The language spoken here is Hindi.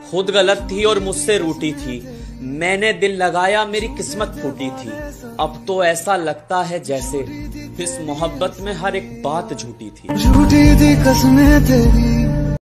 खुद गलत थी और मुझसे रूठी थी। मैंने दिल लगाया, मेरी किस्मत फूटी थी। अब तो ऐसा लगता है जैसे इस मोहब्बत में हर एक बात झूठी थी। झूठी थी कसमें तेरी,